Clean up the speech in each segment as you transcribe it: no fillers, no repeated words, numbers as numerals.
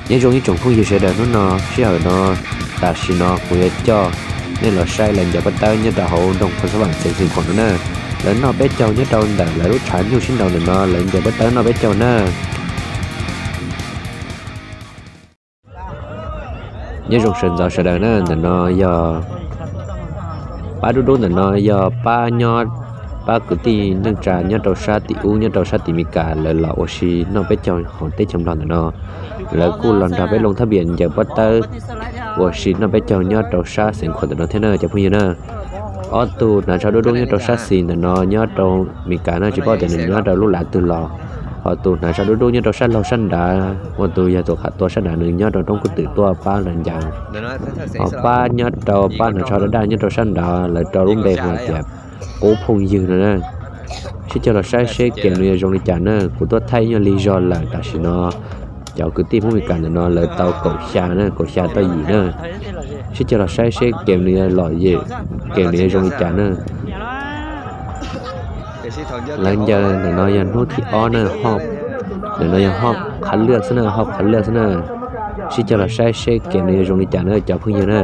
nhớ giống như trồng phong gì sẽ đỡ nó sẽ ở nó ta xin nó cũng cho nên là sai lần giờ bắt tay nhớ đã hậu đồng phần số bản sẽ dừng khoảng nữa nè lớn nó bé trâu nhớ trâu đã là lúc chán nhiều xin đầu nó lần giờ bắt tay nó bé trâu nè nhớ dùng sườn giò sờ đờ nè nó do ba đu đu nó do ba nhọt ba cứ ti nâng trà nhớ trâu sa ti u nhớ trâu sa ti mi cả là lọ oxy nó bé trâu họ tết trong lòng nó là cô lần đầu bé lông tháp biển giờ bắt tay oxy nó bé trâu nhớ trâu sa sinh hoạt nó thế nào cho bây giờ nè ở tu là trâu đu đu nhớ trâu sa xin nó nhớ trâu mi cả nó chỉ có thể nhớ trâu lúc lạ từ lò họ tu là trâu đu đu nhớ trâu sa lò săn đã họ tu giờ tu khát tua săn đã nữa nhớ trâu trong cái tự tua ba lần dạng họ ba nhớ trâu ba là trâu đã nhớ trâu săn đã là trâu đúng đẹp mà đẹp cố phong dư nữa nè chỉ cho là sai sẽ kèm người trong đi chả nè của tôi thay nhau lý do là tại vì nó cháu cứ tìm không bị cản nó là tàu cổ xa nè cổ xa tao gì nè chỉ cho là sai sẽ kèm người loại gì kèm người trong đi chả nè lần giờ là nó giờ nốt thì on nè họp để nó giờ họp khẩn lược thế nào họp khẩn lược thế nào chỉ cho là sai sẽ kèm người trong đi chả nè cháu không nhiều nè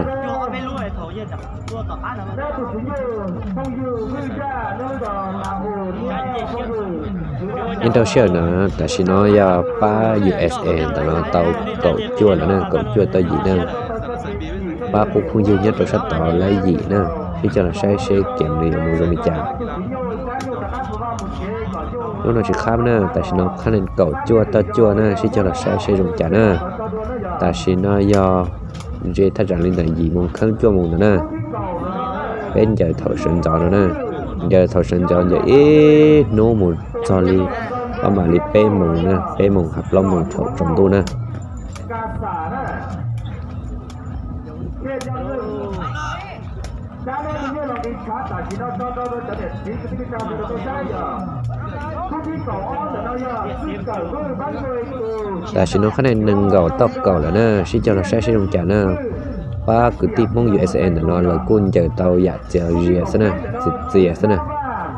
nhưng tao sợ nó tại vì nó do ba USA tao nó tao cậu chua là nè cậu chua tao gì nè ba phục không dư nhất trong sách tao lấy gì nè khi cho là sai sẽ kèm đi mua rồi mình chả nó chỉ khác nè tại vì nó khá nên cậu chua tao chua nè khi cho là sai sẽ dùng chả nè tại vì nó do dễ thay rằng lên là gì muốn khăn chua muốn nữa nè bên giờ thổi sân gió nữa nè giờ thổi sân gió giờ ít nô một cho li mà li pe mùng nè pe mùng hạt long mùng thổi trồng tu nè là xin nó khá này nâng gạo tóc gạo là nè xin cho nó sẽ dùng chả nè ba cứ tiếp mong USN nó là quân chờ tàu dạ chờ gì thế này gì thế này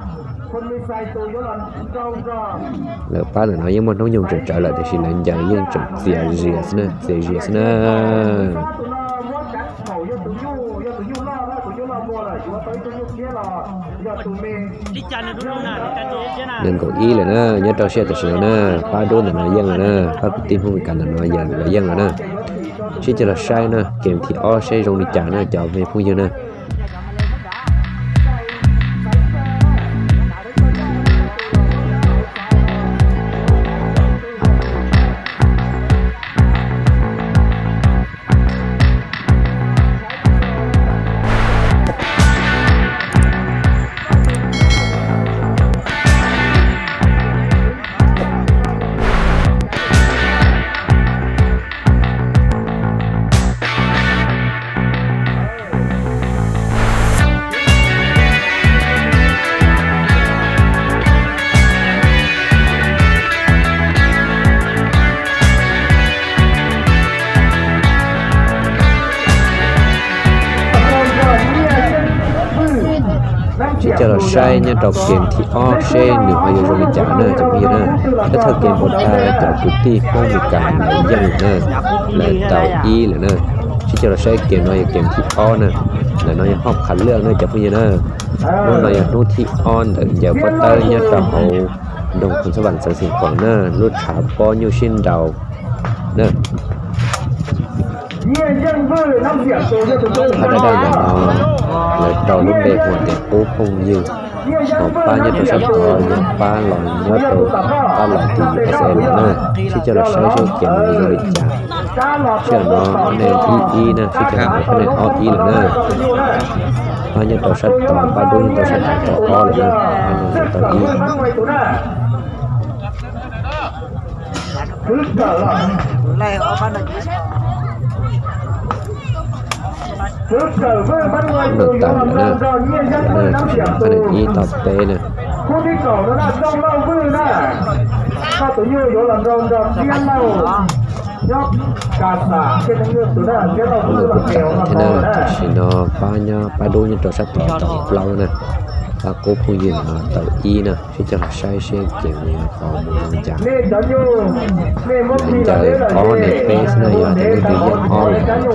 là ba là nói nhưng mà nó dùng trở lại thì xin là giờ nhưng gì thế này gì thế này đừng có ý là nó nhớ trao xe từ sửa nè ba đôi là nó dân là nè ba cứ tiếp không bị cản là nó giờ là dân là nè chỉ cho là sai nè kèm thì o sẽ dùng đi trả nè cho về phu nhân nè cho là sai nha trọc kèm thì o xe nửa hai giờ rồi trả nè cho bây giờ nè cái thời kèm một ta cho cứ ti không bị cản lại dân nè là tàu y là nè chỉ cho là sai kèm nói kèm thì o nè là nói học khẩn lượng nè cho bây giờ nè nó nói nô thì on để giờ bắt tay nha trọc hậu đồng cùng các bạn sản sinh khoảng nè lút trả bao nhiêu xin đầu nè ở đây là nó là trò lúc đẹp hoàn toàn cố không như một ba nhất là sắp tỏ nhưng ba loại nhất rồi ba loại thì sẽ là nè khi cho là sẽ kèm người du lịch trả cho nó nên y nè khi cho nó cái này o y là nè ba nhất là sắp tỏ ba đôi nhất là sắp tỏ o là nè ba nhất là được tạm nè cái này y tập tê nè thế nào thì nó ba đôi như trò sắt tỏ lâu nè và cố phong duyên tàu y nè sẽ cho là sai xe kiểu này có một lần chẳng mình chờ có này base này giờ thì cái dân ho là dân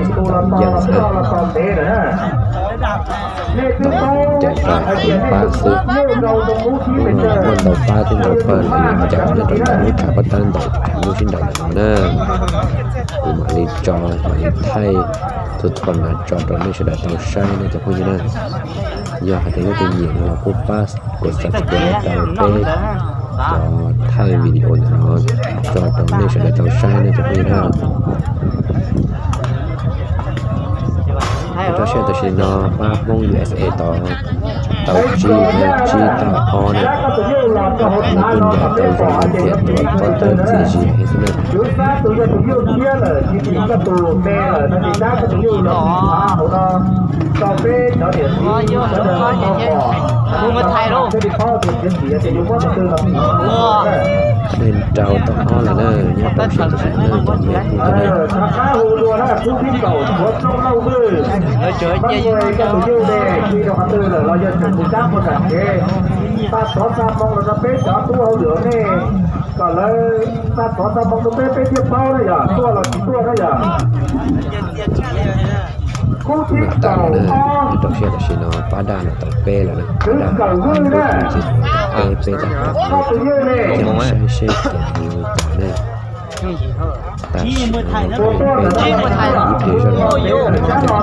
chạy ra ba sự quân đầu ba trên đầu phần là chạy nó trở thành cả bắt tan đầu chẳng như trên đầu nó nè mà đi cho mà thay thuật thuần là cho đó nên sẽ đặt tàu sai nên cho không như này giờ hãy thấy cái gì là cô pass của subscribe tàu p cho thay video nó cho đó nên sẽ đặt tàu sai nên cho không như này cho xe tôi sẽ nó ba mong USA tàu tàu G tàu O này các bạn cũng để tàu hoàn thiện và có tên gì hay thế này nên trâu tàu O là nơi nhớ tàu xe tôi sẽ nơi cho mẹ như thế này chơi chơi cái tụi yêu về khi đầu tư là lo dân chúng ta một cảnh thế ta có sao mong là bé đó tu hậu lửa nè còn là ta có sao mong nó bé tiếp bao này à tua là chỉ tua đấy à mình tạo nè cái tàu xe là nó phá đa là tàu P là nè phá đa hai P đặt chẳng sai xe kiểu như tạo nè ta sẽ nó phải giúp đỡ cho nó hay thì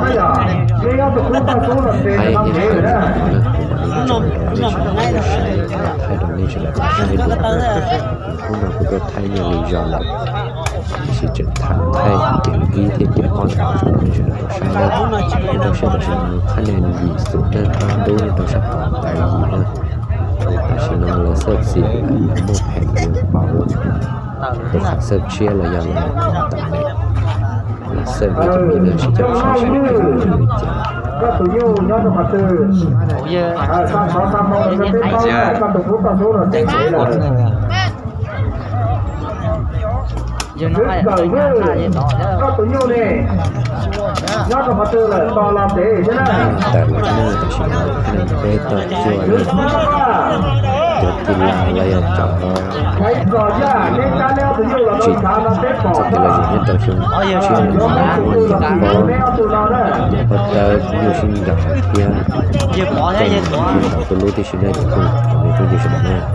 thay đổi nên sẽ là sai được không nào cũng thay nhiều lý do là sẽ trở thành thay kiểu ghi thiết kế con nào cho nên sẽ là sai đây nó sẽ là khả năng gì xuống nên đôi nên nó sẽ còn tại gì nữa ta sẽ nó là sơ xịn là một hệ đường bảo để khắc sơ chia là dòng tạm này là sơ vì chúng mình là sẽ chấp sai sẽ được các tụi yêu nhớ cho mặt tư sao sao mong là bé bao này các tụi phút ta số là thế là dân nó hay các tụi yêu này nhớ cho mặt tư là to làm thế chứ này tại một nơi ta sẽ nói cái này bé tọt chua lên được tin là lấy cho thấy rồi nha nên ta leo tụi yêu là đôi khá là tết bỏ chắc là gì nhất trong chúng chuyên muốn có tờ nhiều sinh gặp kia tên chuyên đọc tôi lưu thì xin đây thì không vì tôi chỉ sẽ này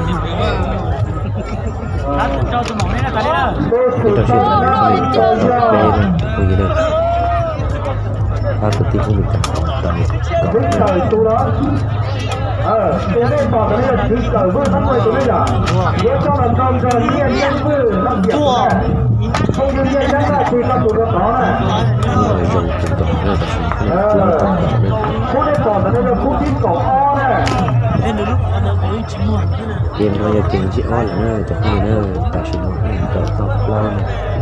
cái trò chuyện là mình cho bé này không như đây ba cái tiếng không được cả tụi này bỏ cái này là thứ cờ vừa thắng quay tụi này là nếu cho làm con giờ nhiên nhân vừa làm việc không nhiên nhân là thì con tụi nó có này dùng từng tổng này phút này bỏ cái này là phút tin cổ o này tiền nó là tiền chị o là nơi cho người nơi ta chỉ nói là có plan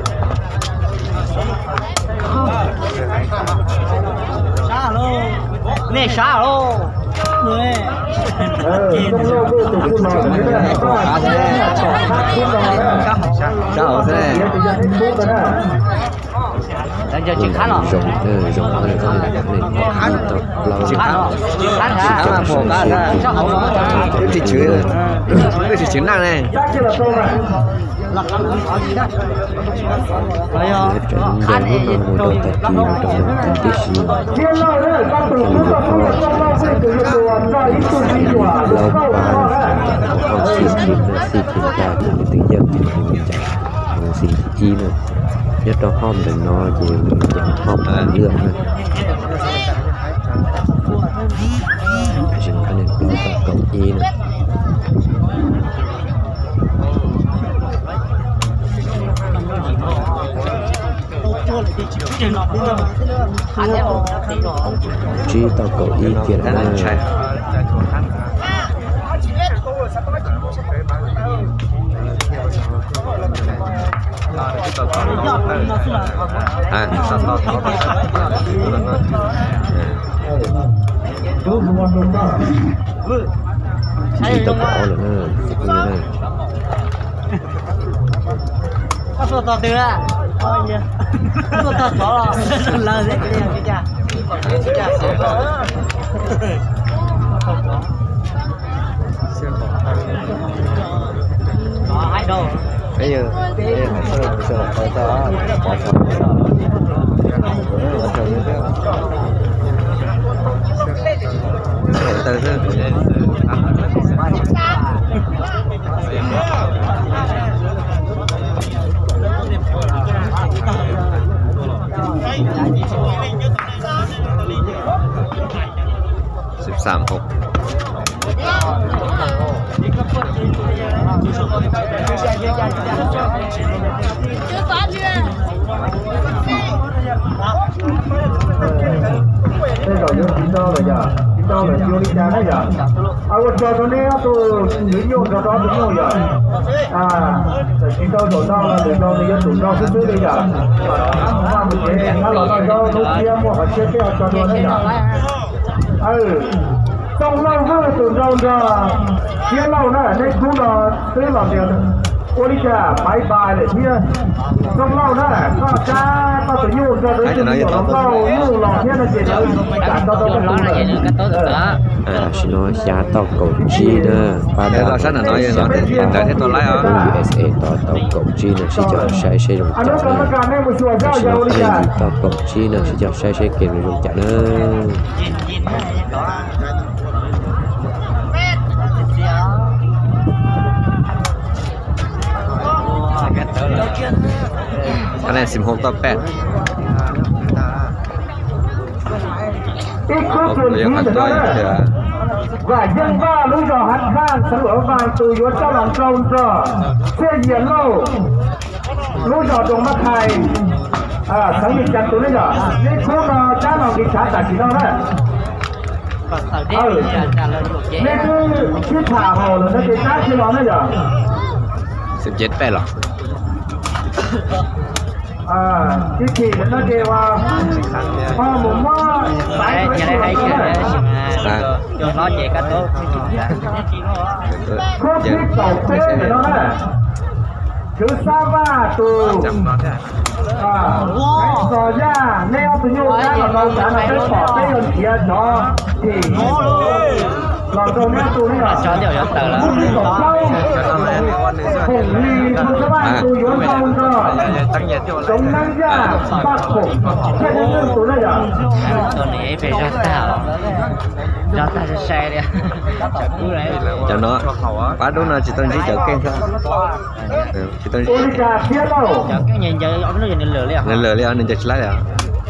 xa luôn nè xa luôn người trong lâu vô tụi cô nói thế này có thế sao thế đang giờ chuyện khán rồi rộng này có này tập lâu chuyện khán hả mà phổ cả ra sao không nói thì chữ thì chữ năng này là khán ở gì đó phải không khán thì đầu tập kỳ nó trong thành tích gì lâu ba còn xịt ra từ tiếng dân thì mình chạy xịt chi nữa nhất trong hôm thì nó chỉ chẳng hôm lương thôi chúng ta nên có tập cộng y nữa chỉ tao cầu y kiện là chỉ tao có là nó như này có số to từ à số to rõ là đấy cái cha Hai đâu. bây giờ sơ tới đó bỏ xong bắt đầu như thế từ từ 13-6 这个有听到了呀，听到了，有你家的呀。啊，我叫他那样都没用，找到没用呀。啊，听到找到了，找到那个找到是对的呀。那不行，那老大找都节目和切片找到的呀。trong lâu hơn từ lâu ra phía lâu này nên cũng là thế làm việc ôi chà bye bye để chia trong lâu này có cha có tự nhiên ra tới chừng nhiều lắm lâu nhiều lòng thế là gì đâu cả tao tao xin nói xa tao cầu chi nữa ba đây là sao là nói nó hiện tại thế tôi lấy à USA tao cầu chi nữa sẽ cho sai sai dùng chả nữa tao cầu chi nữa sẽ cho sai sai kiện dùng chả nữa cái này sim home top 8 Ôi, và dân ba lúc đó hắn khang sẵn ở vài từ yếu cho lòng trông cho xe diện lâu lúc đó đồng mắt thầy sáng bị chặt tôi đấy nhở nên không là cha lòng bị trả trả chỉ đâu đấy nên cứ thả hồ là nó bị trả chỉ đó đấy nhở 17 rồi cái gì nó kêu hoa một mơ Nhà đây hay chuyện đấy cho nó về cả tốt không biết cầu phê để nó đấy thứ sao ba từ rồi ra neo từ nhau ra là đâu cả là cái bỏ cái lần kia cho thì làm đâu neo từ này là cho điều nhất tờ là hùng ly không các bạn từ yếu không cho chống năng ra bác khủng cái thứ từ này à tôi này phải ra tao ra tao sẽ xe đi cho nó quá đúng là chỉ tôi chỉ chở kem thôi chỉ tôi cho cái nhìn giờ ông nó nhìn lửa liền nên lừa liền nên chặt lái à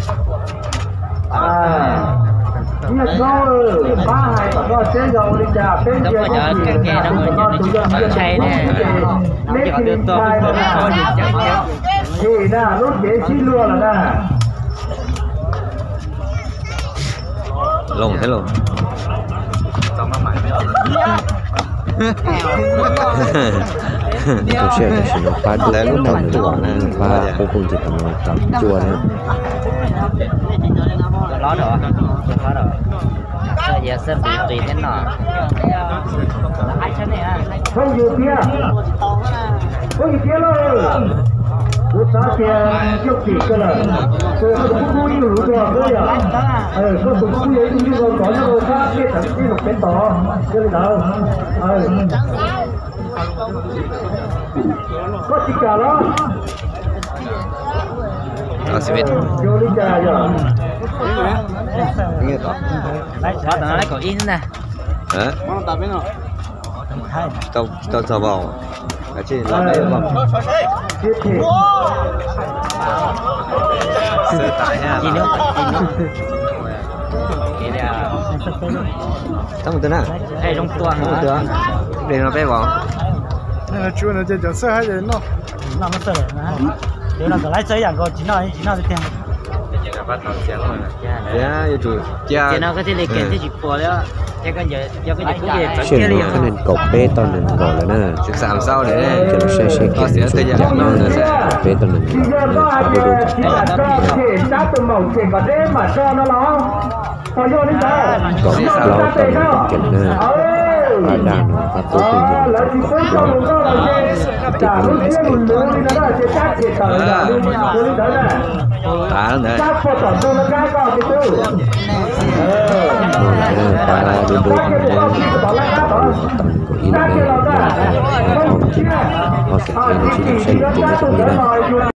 như rồi ba hai có xe dầu đi trả tên đúng rồi giờ cái kia nó người nhìn nó xe nè nó chỉ có đưa tôi có gì chắc chắc thì nè lúc dễ xin luôn là nè lồng thế lồng tôi sẽ là xin nó phá được đấy lúc tao đầu nữa chùa phá nè không cùng chỉ tầm tầm chùa nữa ló rồi ló rồi giờ sẽ bị tùy thế nào không nhiều kia không nhiều kia rồi tôi sáng kia chụp chỉ cái là tôi không có nhiều rồi đấy à có tụi tôi ấy như rồi có những người khác kia thằng kia một cái to cái gì đâu có chỉ cả đó sẽ biết vô đi trà rồi nghe to đấy đó nó lấy có in nè hả tao cho vào cái gì làm đây không sơ tải nha gì nữa cái là tao một tên à hay trong tuần một tên để nó bé vào nên là chú nó chơi cho sơ hay gì nó nó sợ nếu là cái lái xe có chỉ nói thì tiền dạ chủ cha chỉ nó có thể lấy tiền thì chỉ bỏ đó thế còn giờ cái gì cũng về chuyện nó cái nên cột bê tao nên gọi là nè thực làm sao để cho nó xe nó sẽ thời gian nó sẽ cột bê tao nên phá đôi đôi chỉ là cho thể giá từ màu chỉ có thế mà cho nó phải vô đi ra còn lâu tao nên chỉnh nè phá đàn phá cố cùng dùng lấy chỉ số cho nó là gì cả lúc kia mình muốn đi đó là chỉ chắc chỉ tờ là đi đó nè nữa chắc phải tận tôi nó cái cái tư nó là ba đôi đôi thằng đấy tầm của in đây là họ sẽ thấy nó chỉ được xây dựng cái này